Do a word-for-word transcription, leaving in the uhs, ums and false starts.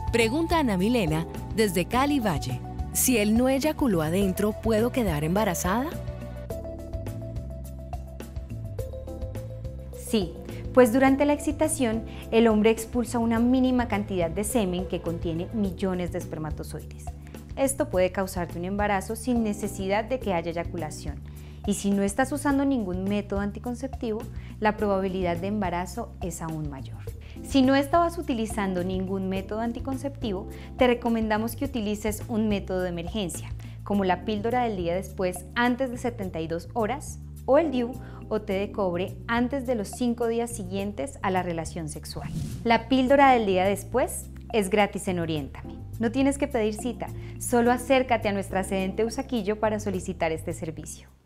Pregunta a Ana Milena desde Cali Valle. Si él no eyaculó adentro, ¿puedo quedar embarazada? Sí, pues durante la excitación el hombre expulsa una mínima cantidad de semen que contiene millones de espermatozoides. Esto puede causarte un embarazo sin necesidad de que haya eyaculación. Y si no estás usando ningún método anticonceptivo, la probabilidad de embarazo es aún mayor. Si no estabas utilizando ningún método anticonceptivo, te recomendamos que utilices un método de emergencia, como la píldora del día después antes de setenta y dos horas, o el D I U o té de cobre antes de los cinco días siguientes a la relación sexual. La píldora del día después es gratis en Oriéntame. No tienes que pedir cita, solo acércate a nuestra sede en Teusaquillo para solicitar este servicio.